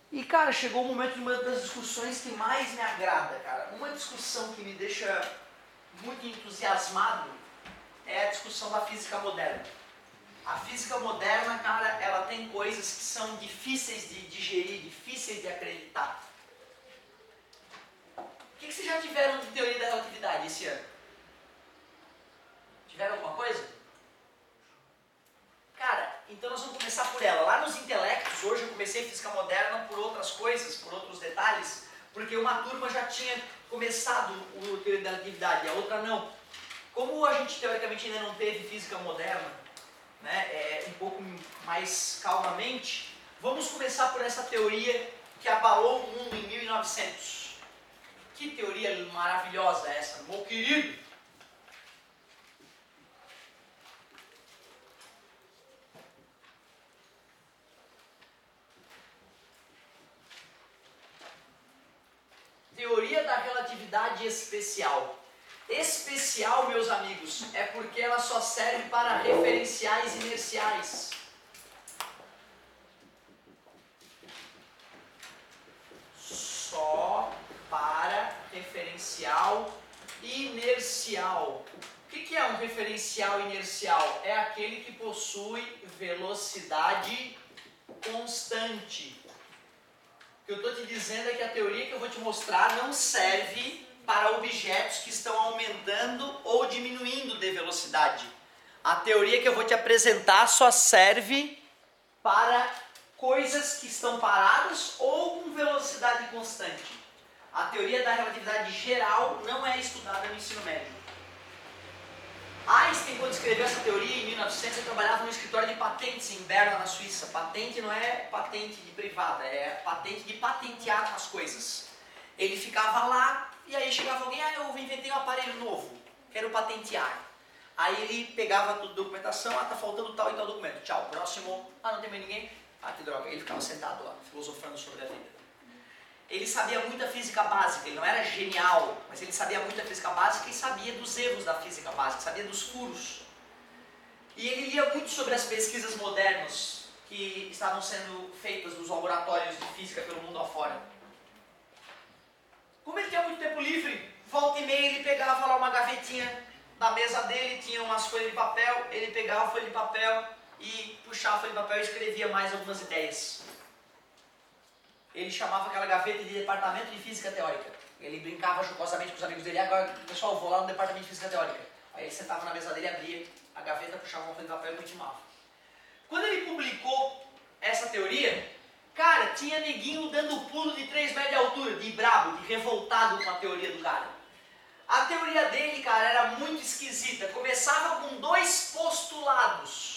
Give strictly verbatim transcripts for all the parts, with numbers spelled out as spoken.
E, cara, chegou o momento de uma das discussões que mais me agrada, cara. Uma discussão que me deixa muito entusiasmado é a discussão da física moderna. A física moderna, cara, ela tem coisas que são difíceis de digerir, difíceis de acreditar. O que, que vocês já tiveram de teoria da relatividade esse ano? Tiveram alguma coisa? Cara, então nós vamos começar por ela. Lá nos intelectos, hoje eu comecei física moderna por outras coisas, por outros detalhes, porque uma turma já tinha começado o teoria da relatividade, a outra não. Como a gente teoricamente ainda não teve física moderna, né, é, um pouco mais calmamente, vamos começar por essa teoria que abalou o mundo em mil e novecentos. Que teoria maravilhosa é essa, meu querido? Teoria da relatividade especial. Especial, meus amigos, é porque ela só serve para referenciais inerciais. Só para referencial inercial. O que é um referencial inercial? É aquele que possui velocidade constante. O que eu estou te dizendo é que a teoria que eu vou te mostrar não serve para objetos que estão aumentando ou diminuindo de velocidade. A teoria que eu vou te apresentar só serve para coisas que estão paradas ou com velocidade constante. A teoria da relatividade geral não é estudada no ensino médio. Einstein, quando escreveu essa teoria em mil e novecentos, ele trabalhava no escritório de patentes em Berna, na Suíça. Patente não é patente de privada, é patente de patentear as coisas. Ele ficava lá e aí chegava alguém, ah, eu inventei um aparelho novo, quero patentear. Aí ele pegava toda a documentação, ah, tá faltando tal e tal documento, tchau, próximo, ah, não tem mais ninguém, ah, que droga. Ele ficava sentado lá, filosofando sobre a vida. Ele sabia muita física básica, ele não era genial, mas ele sabia muita física básica e sabia dos erros da física básica, sabia dos furos. E ele lia muito sobre as pesquisas modernas que estavam sendo feitas nos laboratórios de física pelo mundo afora. Como ele tinha muito tempo livre, volta e meia ele pegava lá uma gavetinha da mesa dele, tinha umas folhas de papel, ele pegava a folha de papel e puxava a folha de papel e escrevia mais algumas ideias. Ele chamava aquela gaveta de departamento de física teórica. Ele brincava jocosamente com os amigos dele, agora pessoal, vou lá no departamento de física teórica. Aí ele sentava na mesa dele, abria a gaveta, puxava uma folha de papel e continuava. Quando ele publicou essa teoria, cara, tinha neguinho dando pulo de três metros de altura, de brabo, de revoltado com a teoria do cara. A teoria dele, cara, era muito esquisita. Começava com dois postulados.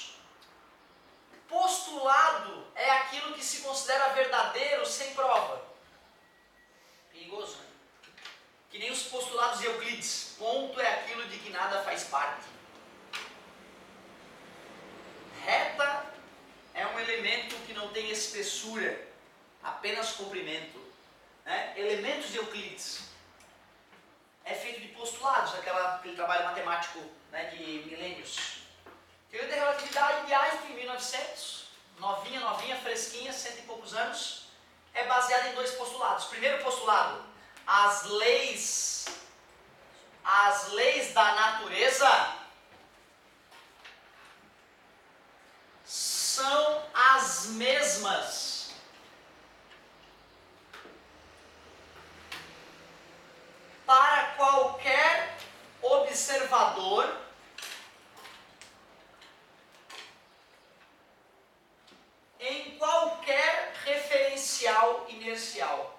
Postulado é aquilo que se considera verdadeiro sem prova. Perigoso, né? Que nem os postulados de Euclides. Ponto é aquilo de que nada faz parte. Reta é um elemento que não tem espessura, apenas comprimento. Né? Elementos de Euclides é feito de postulados, aquela, aquele trabalho matemático, né, de milênios. Teoria da relatividade de Einstein em mil e novecentos, novinha, novinha, fresquinha, cento e poucos anos, é baseada em dois postulados. Primeiro postulado, as leis, as leis da natureza são as mesmas para qualquer observador em qualquer referencial inercial.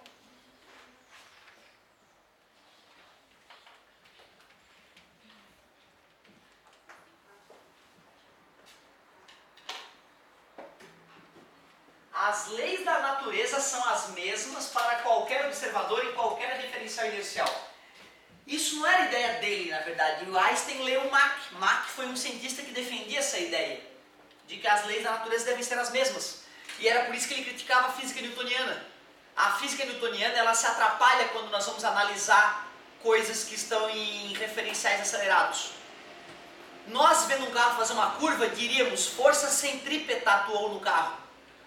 As leis da natureza são as mesmas para qualquer observador em qualquer referencial inercial. Isso não era ideia dele, na verdade. O Einstein leu Mach. Mach foi um cientista que defendia essa ideia de que as leis da natureza devem ser as mesmas. E era por isso que ele criticava a física newtoniana. A física newtoniana, ela se atrapalha quando nós vamos analisar coisas que estão em referenciais acelerados. Nós, vendo um carro fazer uma curva, diríamos, força centrípeta atuou no carro.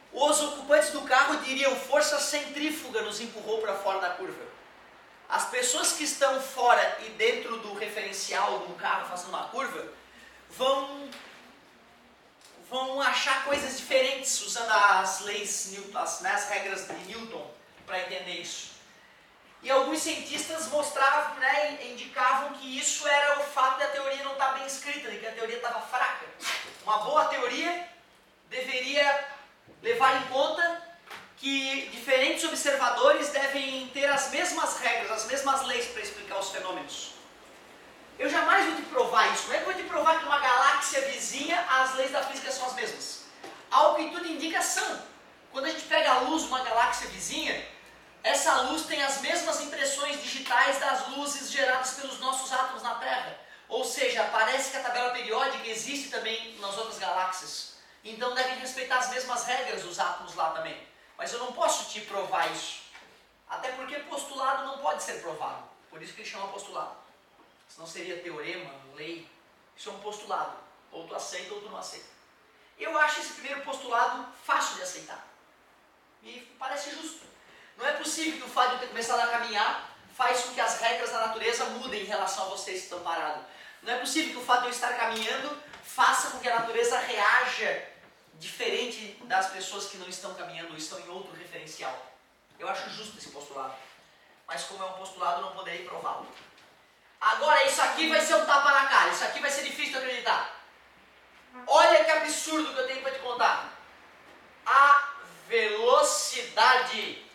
os ocupantes do carro diriam: força centrífuga nos empurrou para fora da curva. As pessoas que estão fora e dentro do referencial do carro fazendo uma curva vão, vão achar coisas diferentes usando as leis, as, né, as regras de Newton para entender isso. E alguns cientistas mostravam, né, indicavam que isso era o fato da teoria não estar bem escrita, de que a teoria estava fraca. Uma boa teoria deveria levar em conta que diferentes observadores devem ter as mesmas regras, as mesmas leis para explicar os fenômenos. Eu jamais vou te provar isso. Como é que eu vou te provar que uma galáxia vizinha, as leis da física são as mesmas? Ao que tudo indica são. Quando a gente pega a luz de uma galáxia vizinha, essa luz tem as mesmas impressões digitais das luzes geradas pelos nossos átomos na Terra. Ou seja, parece que a tabela periódica existe também nas outras galáxias. Então devem respeitar as mesmas regras os átomos lá também. Mas eu não posso te provar isso. Até porque postulado não pode ser provado. Por isso que ele chama postulado. Senão seria teorema, lei. Isso é um postulado. Ou tu aceita ou tu não aceita. Eu acho esse primeiro postulado fácil de aceitar. E parece justo. Não é possível que o fato de eu ter começado a caminhar faz com que as regras da natureza mudem em relação a vocês que estão parados. Não é possível que o fato de eu estar caminhando faça com que a natureza reaja diferente das pessoas que não estão caminhando ou estão em outro referencial. Eu acho justo esse postulado. Mas como é um postulado, não poderei prová-lo. Agora, isso aqui vai ser um tapa na cara. Isso aqui vai ser difícil de acreditar. Olha que absurdo que eu tenho para te contar. A velocidade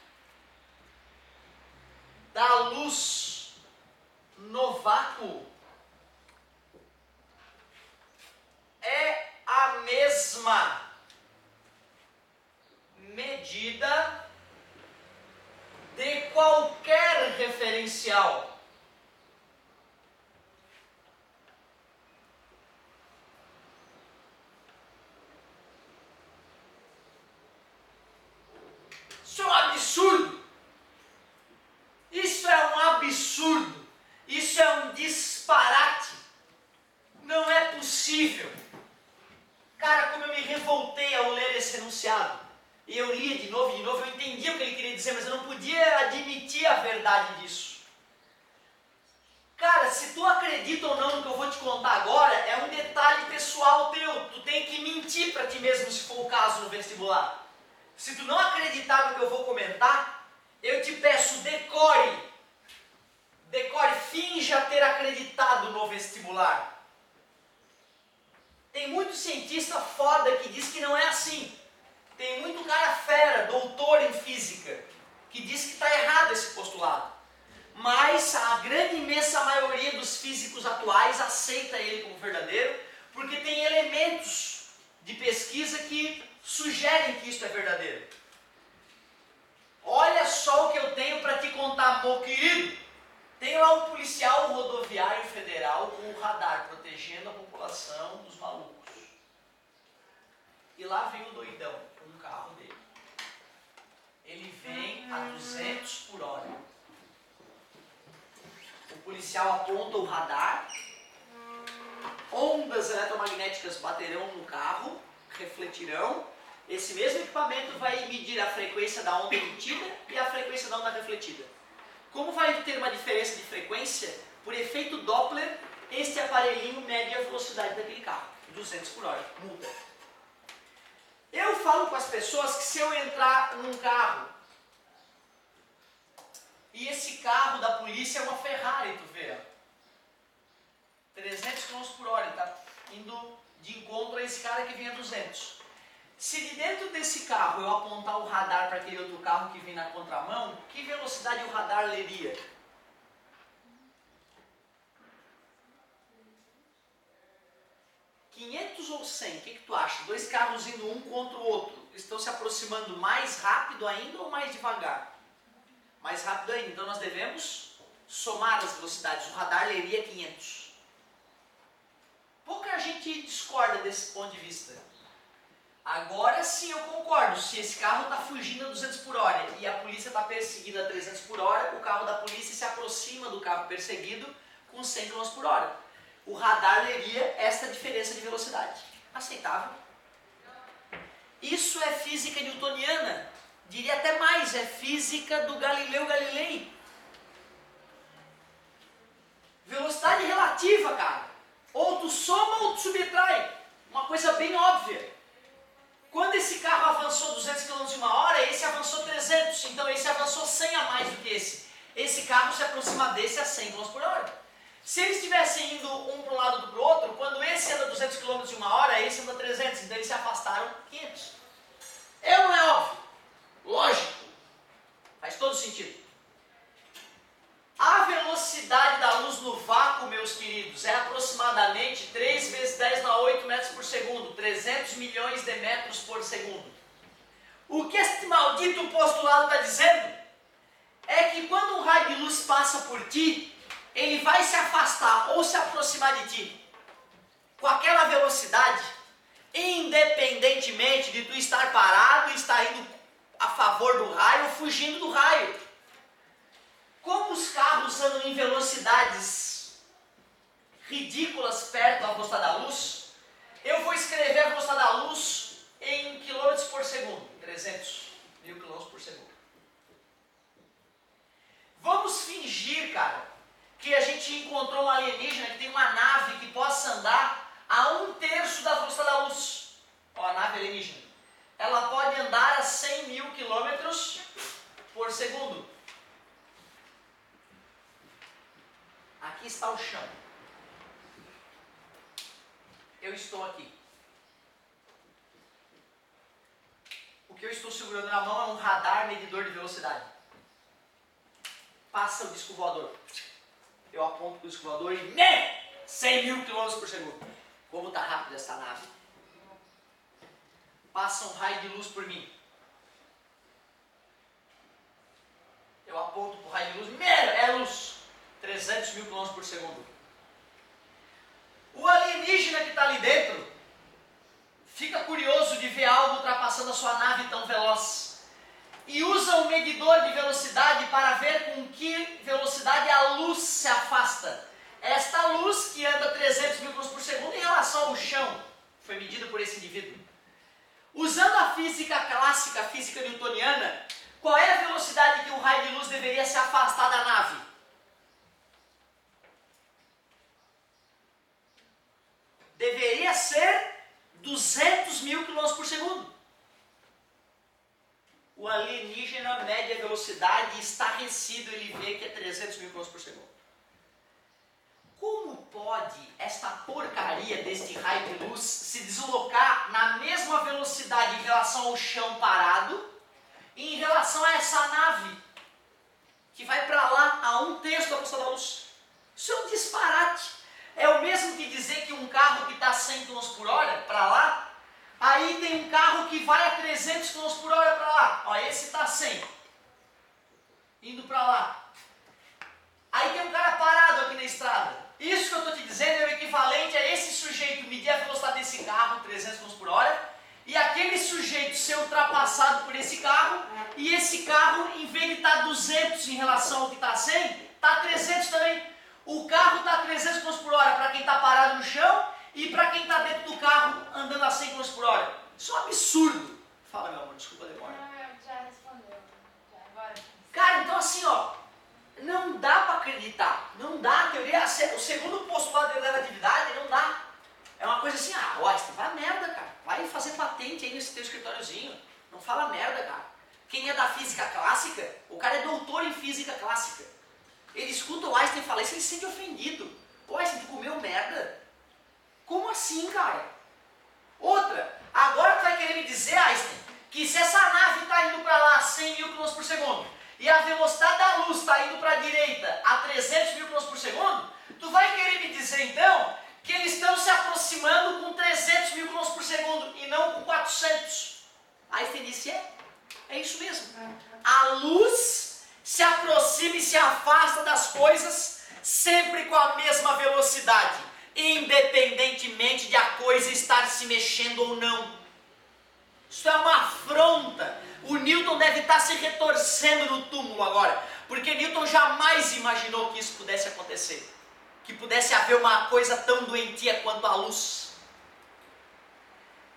da luz no vácuo é a mesma medida de qualquer referencial. Isso é um absurdo. Isso é um absurdo. Isso é um disparate. Não é possível. Cara, como eu me revoltei ao ler esse enunciado. E eu lia de novo e de novo, eu entendia o que ele queria dizer, mas eu não podia admitir a verdade disso. Cara, se tu acredita ou não no que eu vou te contar agora, é um detalhe pessoal teu. Tu tem que mentir para ti mesmo, se for o caso, no vestibular. Se tu não acreditar no que eu vou comentar, eu te peço, decore. Decore, finja ter acreditado no vestibular. Tem muito cientista foda que diz que não é assim. Tem muito cara fera, doutor em física, que diz que está errado esse postulado. Mas a grande imensa maioria dos físicos atuais aceita ele como verdadeiro, porque tem elementos de pesquisa que sugerem que isso é verdadeiro. Olha só o que eu tenho para te contar, meu querido. Tem lá um policial rodoviário federal com o radar protegendo a população dos malucos. E lá vem o doidão com o carro dele. Ele vem a duzentos por hora. O policial aponta o radar. Ondas eletromagnéticas baterão no carro, refletirão. Esse mesmo equipamento vai medir a frequência da onda emitida e a frequência da onda refletida. Como vai ter uma diferença de frequência, por efeito Doppler, este aparelhinho mede a velocidade daquele carro, duzentos por hora, multa. Eu falo com as pessoas que se eu entrar num carro e esse carro da polícia é uma Ferrari, tu vê, ó, trezentos quilômetros por hora, ele está indo de encontro a esse cara que vem a duzentos. Se de dentro desse carro eu apontar o radar para aquele outro carro que vem na contramão, que velocidade o radar leria? quinhentos ou cem? O que, que tu acha? Dois carros indo um contra o outro, estão se aproximando mais rápido ainda ou mais devagar? Mais rápido ainda. Então nós devemos somar as velocidades. O radar leria quinhentos. Pouca gente discorda desse ponto de vista. Agora sim eu concordo, se esse carro está fugindo a duzentos por hora e a polícia está perseguindo a trezentos por hora, o carro da polícia se aproxima do carro perseguido com cem quilômetros por hora. O radar leria esta diferença de velocidade. Aceitável. Isso é física newtoniana. Diria até mais, é física do Galileu Galilei. Velocidade relativa, cara. Ou tu soma ou tu subtrai. Uma coisa bem óbvia. Quando esse carro avançou duzentos quilômetros por hora, esse avançou trezentos. Então esse avançou cem a mais do que esse. Esse carro se aproxima desse a cem quilômetros por hora. Se eles estivessem indo um para um lado do para o outro, quando esse anda duzentos quilômetros em uma hora, esse anda trezentos. Então eles se afastaram quinhentos. É ou não é óbvio? Lógico. Faz todo sentido. A velocidade da luz no vácuo, meus queridos, é aproximadamente três vezes dez na oito metros por segundo, trezentos milhões de metros por segundo. O que este maldito postulado está dizendo é que quando um raio de luz passa por ti, ele vai se afastar ou se aproximar de ti com aquela velocidade, independentemente de tu estar parado e estar indo a favor do raio ou fugindo do raio. Como os carros andam em velocidades ridículas perto da velocidade da luz, eu vou escrever a velocidade da luz em quilômetros por segundo, trezentos mil quilômetros por segundo. Vamos fingir, cara, que a gente encontrou um alienígena que tem uma nave que possa andar a um terço da velocidade da luz. Ó, a nave alienígena. Ela pode andar a cem mil quilômetros por segundo. Aqui está o chão. Eu estou aqui. O que eu estou segurando na mão é um radar medidor de velocidade. Passa o disco voador. Eu aponto para o disco voador e né, cem mil quilômetros por segundo. Como está rápido essa nave? Passa um raio de luz por mim. Eu aponto para o raio de luz. É luz. trezentos mil quilômetros por segundo. O alienígena que está ali dentro fica curioso de ver algo ultrapassando a sua nave tão veloz e usa um medidor de velocidade para ver com que velocidade a luz se afasta. Esta luz que anda trezentos mil quilômetros por segundo em relação ao chão foi medida por esse indivíduo. Usando a física clássica, a física newtoniana, qual é a velocidade que um raio de luz deveria se afastar da nave? Deveria ser duzentos mil quilômetros por segundo. O alienígena mede a velocidade e estarrecido ele vê que é trezentos mil quilômetros por segundo. Como pode esta porcaria deste raio de luz se deslocar na mesma velocidade em relação ao chão parado e em relação a essa nave que vai para lá a um terço da velocidade da luz? Isso é um disparate. É o mesmo que dizer que um carro que está a cem quilômetros por hora para lá, aí tem um carro que vai a trezentos quilômetros por hora para lá. Ó, esse está a cem, indo para lá. Aí tem um cara parado aqui na estrada. Isso que eu estou te dizendo é o equivalente a esse sujeito medir a velocidade desse carro, trezentos quilômetros por hora, e aquele sujeito ser ultrapassado por esse carro, e esse carro, em vez de estar duzentos em relação ao que está a cem, está a trezentos também. O carro está a trezentos quilômetros por hora para quem está parado no chão e para quem está dentro do carro andando a cem quilômetros por hora. Isso é um absurdo. Fala, meu amor, desculpa a demora. Não, já respondeu. Já, agora. Cara, então assim, ó, não dá para acreditar. Não dá. A teoria, o segundo postulado da relatividade, não dá. É uma coisa assim, ah, ó, vai a merda, cara. Vai fazer patente aí nesse teu escritóriozinho. Não fala merda, cara. Quem é da física clássica, o cara é doutor em física clássica. Ele escuta o Einstein falar isso, ele se sente ofendido. Ô Einstein, tu comeu merda? Como assim, cara? Outra, agora tu vai querer me dizer, Einstein, que se essa nave está indo para lá a cem mil quilômetros por segundo e a velocidade da luz está indo para a direita a trezentos mil quilômetros por segundo, tu vai querer me dizer então que eles estão se aproximando com trezentos mil quilômetros por segundo e não com quatrocentos. Einstein disse, é, é isso mesmo. A luz se aproxima e se afasta das coisas sempre com a mesma velocidade, independentemente de a coisa estar se mexendo ou não. Isso é uma afronta. O Newton deve estar se retorcendo no túmulo agora, porque Newton jamais imaginou que isso pudesse acontecer, que pudesse haver uma coisa tão doentia quanto a luz.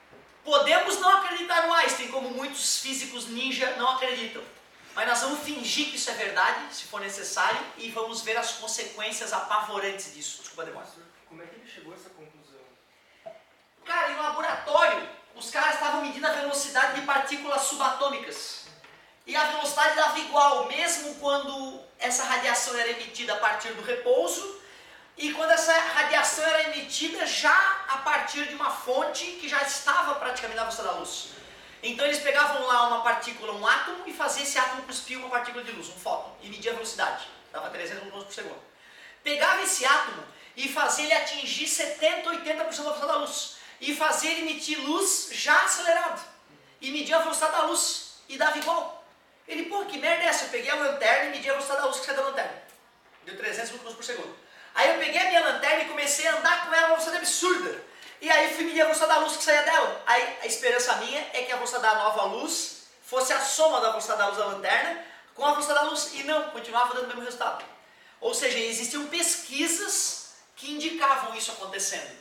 Podemos não acreditar no Einstein, como muitos físicos ninja não acreditam. Mas nós vamos fingir que isso é verdade, se for necessário, e vamos ver as consequências apavorantes disso. Desculpa, demora. Como é que ele chegou a essa conclusão? Cara, em laboratório, os caras estavam medindo a velocidade de partículas subatômicas. E a velocidade dava igual, mesmo quando essa radiação era emitida a partir do repouso, e quando essa radiação era emitida já a partir de uma fonte que já estava praticamente na velocidade da luz. Então eles pegavam lá uma partícula, um átomo, e faziam esse átomo cuspir uma partícula de luz, um fóton, e media a velocidade. Dava trezentos quilômetros por segundo. Pegava esse átomo e fazia ele atingir setenta, oitenta por cento da velocidade da luz. E fazia ele emitir luz já acelerado. E media a velocidade da luz. E dava igual. Ele, pô, que merda é essa? Eu peguei a lanterna e medi a velocidade da luz que sai da lanterna. Deu trezentos quilômetros por segundo. Aí eu peguei a minha lanterna e comecei a andar com ela a uma velocidade absurda. E aí fui medir a velocidade da luz que saía dela. Aí a esperança minha é que a velocidade da nova luz fosse a soma da velocidade da luz da lanterna com a velocidade da luz. E não, continuava dando o mesmo resultado. Ou seja, existiam pesquisas que indicavam isso acontecendo.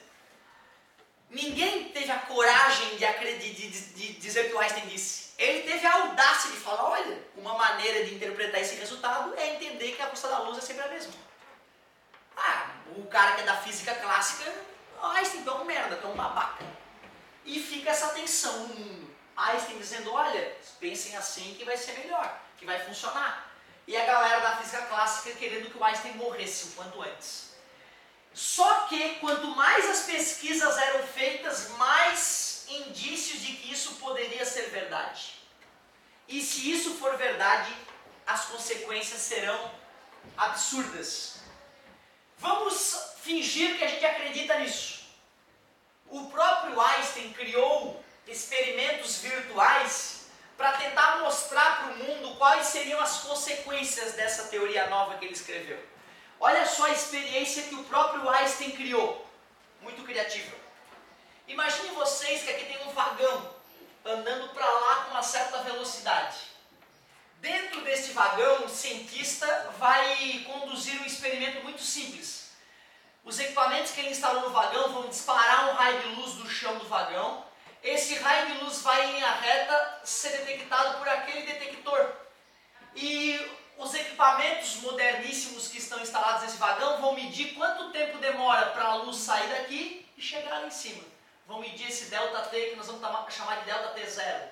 Ninguém teve a coragem de, acreditar, de, de, de dizer o que o Einstein disse. Ele teve a audácia de falar, olha, uma maneira de interpretar esse resultado é entender que a velocidade da luz é sempre a mesma. Ah, o cara que é da física clássica, Einstein, tu é um merda, tu é um babaca. E fica essa tensão no mundo. Einstein dizendo, olha, pensem assim que vai ser melhor, que vai funcionar. E a galera da física clássica querendo que o Einstein morresse o quanto antes. Só que quanto mais as pesquisas eram feitas, mais indícios de que isso poderia ser verdade. E se isso for verdade, as consequências serão absurdas. Vamos fingir que a gente acredita nisso. O próprio Einstein criou experimentos virtuais para tentar mostrar para o mundo quais seriam as consequências dessa teoria nova que ele escreveu. Olha só a experiência que o próprio Einstein criou. Muito criativa. Imagine vocês que aqui tem um vagão andando para lá com uma certa velocidade. Dentro deste vagão, o cientista vai conduzir um experimento muito simples. Os equipamentos que ele instalou no vagão vão disparar um raio de luz do chão do vagão. Esse raio de luz vai em linha reta ser detectado por aquele detector. E os equipamentos moderníssimos que estão instalados nesse vagão vão medir quanto tempo demora para a luz sair daqui e chegar lá em cima. Vão medir esse delta T que nós vamos chamar de delta T zero.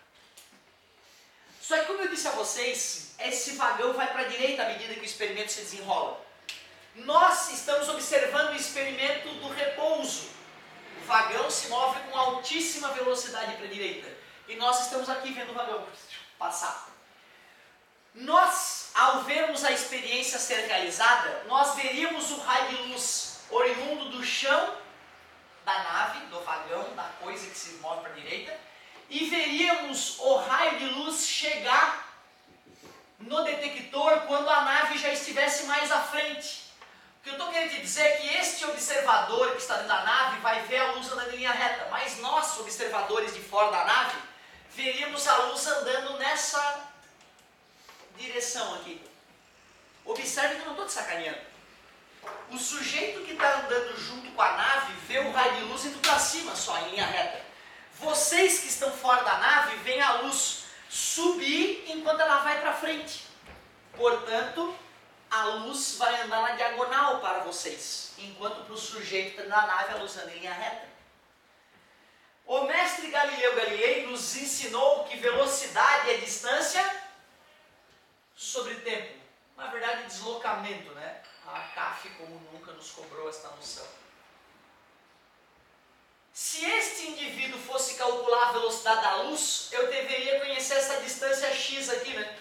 Só que como eu disse a vocês, esse vagão vai para a direita à medida que o experimento se desenrola. Nós estamos observando o experimento do repouso. O vagão se move com altíssima velocidade para a direita. E nós estamos aqui vendo o vagão passar. Nós, ao vermos a experiência ser realizada, nós veríamos o raio de luz oriundo do chão da nave, do vagão, da coisa que se move para a direita, e veríamos o raio de luz chegar no detector quando a nave já estivesse mais à frente. O que eu estou querendo te dizer é que este observador que está dentro da nave vai ver a luz andando em linha reta, mas nós, observadores de fora da nave, veríamos a luz andando nessa direção aqui. Observe que eu não estou te sacaneando. O sujeito que está andando junto com a nave vê o raio de luz indo para cima só, em linha reta. Vocês que estão fora da nave veem a luz subir enquanto ela vai para frente. Portanto, a luz vai andar na diagonal para vocês, enquanto para o sujeito que está na nave a luz anda em linha reta. O mestre Galileu Galilei nos ensinou que velocidade é distância sobre tempo. Na verdade, deslocamento, né? A C A F, como nunca, nos cobrou esta noção. Se este indivíduo fosse calcular a velocidade da luz, eu deveria conhecer essa distância x aqui, né?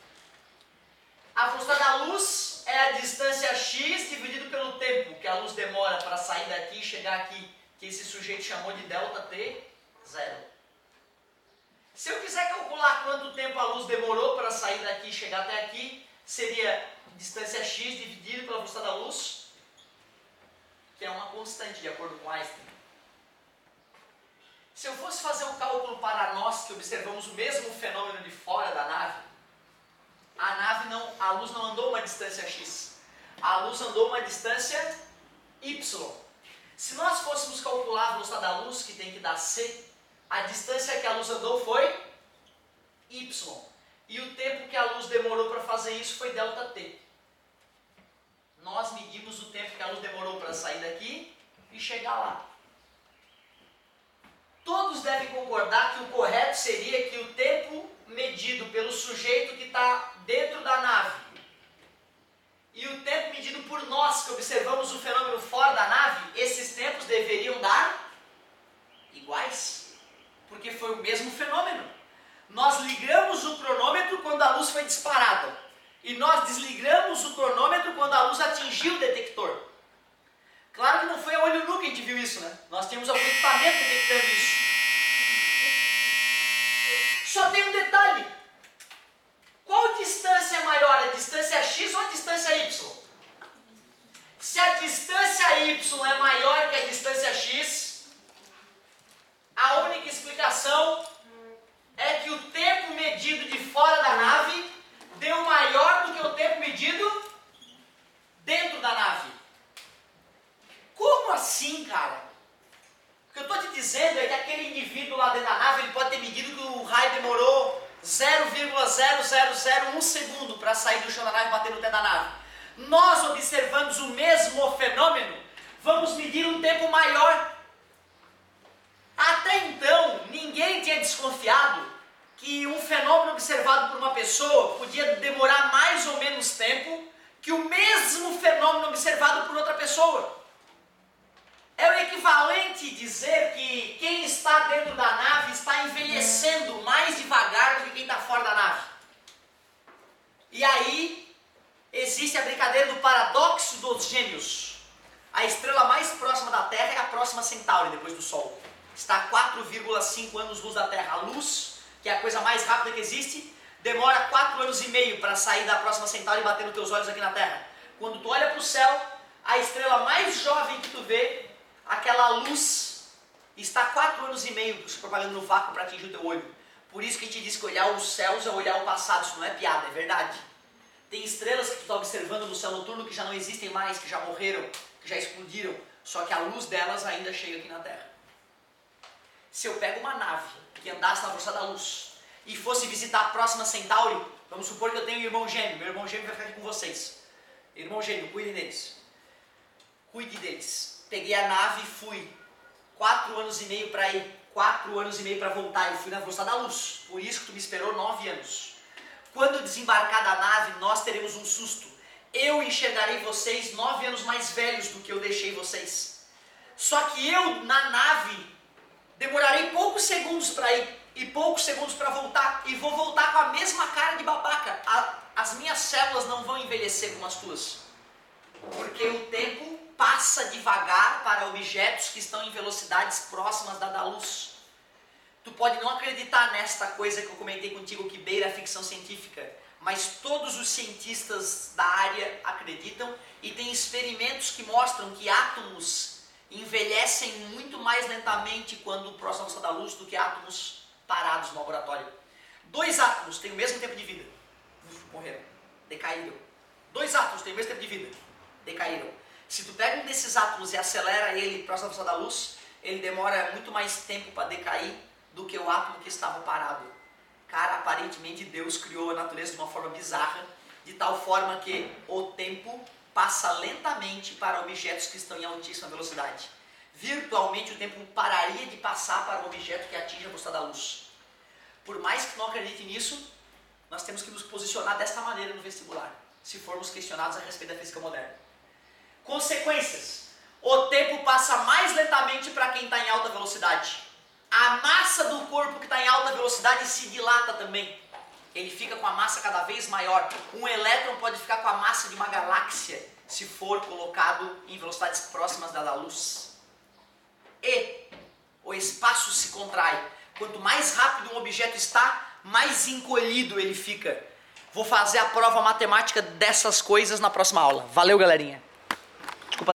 A velocidade da luz é a distância x dividido pelo tempo que a luz demora para sair daqui e chegar aqui, que esse sujeito chamou de delta T zero. Se eu quiser calcular quanto tempo a luz demorou para sair daqui e chegar até aqui, seria distância x dividido pela velocidade da luz, que é uma constante de acordo com Einstein. Se eu fosse fazer um cálculo para nós que observamos o mesmo fenômeno de fora da nave, a nave não, a luz não andou uma distância x, a luz andou uma distância y. Se nós fôssemos calcular a velocidade da luz, que tem que dar c, A distância que a luz andou foi Y. E o tempo que a luz demorou para fazer isso foi delta T. Nós medimos o tempo que a luz demorou para sair daqui e chegar lá. Todos devem concordar que o correto seria que o tempo medido pelo sujeito que está dentro da nave e o tempo medido por nós que observamos o fenômeno fora da nave, esses tempos deveriam dar iguais, porque foi o mesmo fenômeno. Nós ligamos o cronômetro quando a luz foi disparada e nós desligamos o cronômetro quando a luz atingiu o detector. Claro que não foi a olho nu que a gente viu isso, né? Nós tínhamos algum equipamento detectando isso. Só tem um detalhe. Qual distância é maior, a distância x ou a distância y? Se a distância y é maior que a distância x, a única explicação é que o tempo medido de fora da nave deu maior do que o tempo medido dentro da nave. Como assim, cara? O que eu estou te dizendo é que aquele indivíduo lá dentro da nave, ele pode ter medido que o raio demorou zero vírgula zero zero zero um segundo para sair do chão da nave e bater no teto da nave. Nós observamos o mesmo fenômeno, vamos medir um tempo maior. Até então, ninguém tinha desconfiado que um fenômeno observado por uma pessoa podia demorar mais ou menos tempo que o mesmo fenômeno observado por outra pessoa. É o equivalente dizer que quem está dentro da nave está envelhecendo mais devagar do que quem está fora da nave. E aí existe a brincadeira do paradoxo dos gêmeos. A estrela mais próxima da Terra é a próxima Centauri, depois do Sol. Está a quatro vírgula cinco anos-luz da Terra. A luz, que é a coisa mais rápida que existe, demora quatro anos e meio para sair da próxima Centauri e bater nos teus olhos aqui na Terra. Quando tu olha para o céu, a estrela mais jovem que tu vê, aquela luz está quatro anos e meio se propagando no vácuo para atingir o teu olho. Por isso que a gente diz que olhar os céus é olhar o passado. Isso não é piada, é verdade. Tem estrelas que tu está observando no céu noturno que já não existem mais, que já morreram, que já explodiram, só que a luz delas ainda chega aqui na Terra. Se eu pego uma nave que andasse na velocidade da luz e fosse visitar a próxima Centauri, vamos supor que eu tenho um irmão gêmeo, meu irmão gêmeo vai ficar aqui com vocês. Irmão gêmeo, cuide deles. Cuide deles. Peguei a nave e fui. Quatro anos e meio para ir, quatro anos e meio para voltar. Eu fui na velocidade da luz. Por isso que tu me esperou nove anos. Quando eu desembarcar da nave, nós teremos um susto. Eu enxergarei vocês nove anos mais velhos do que eu deixei vocês. Só que eu, na nave, demorarei poucos segundos para ir e poucos segundos para voltar. E vou voltar com a mesma cara de babaca. A, as minhas células não vão envelhecer como as tuas. Porque o tempo passa devagar para objetos que estão em velocidades próximas da da luz. Tu pode não acreditar nesta coisa que eu comentei contigo que beira a ficção científica, mas todos os cientistas da área acreditam e tem experimentos que mostram que átomos envelhecem muito mais lentamente quando próximos da luz do que átomos parados no laboratório. Dois átomos têm o mesmo tempo de vida. Morreram. Decaíram. Dois átomos têm o mesmo tempo de vida. Decaíram. Se tu pega um desses átomos e acelera ele próximo da luz, ele demora muito mais tempo para decair do que o átomo que estava parado. Cara, aparentemente Deus criou a natureza de uma forma bizarra, de tal forma que o tempo passa lentamente para objetos que estão em altíssima velocidade. Virtualmente o tempo pararia de passar para um objeto que atinge a velocidade da luz. Por mais que não acredite nisso, nós temos que nos posicionar desta maneira no vestibular, se formos questionados a respeito da física moderna. Consequências. O tempo passa mais lentamente para quem está em alta velocidade. A massa do corpo que está em alta velocidade se dilata também. Ele fica com a massa cada vez maior. Um elétron pode ficar com a massa de uma galáxia se for colocado em velocidades próximas da da luz. E o espaço se contrai. Quanto mais rápido um objeto está, mais encolhido ele fica. Vou fazer a prova matemática dessas coisas na próxima aula. Valeu, galerinha!